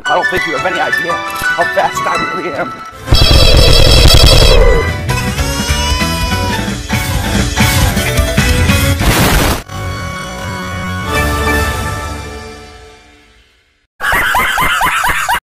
I don't think you have any idea how fast I really am.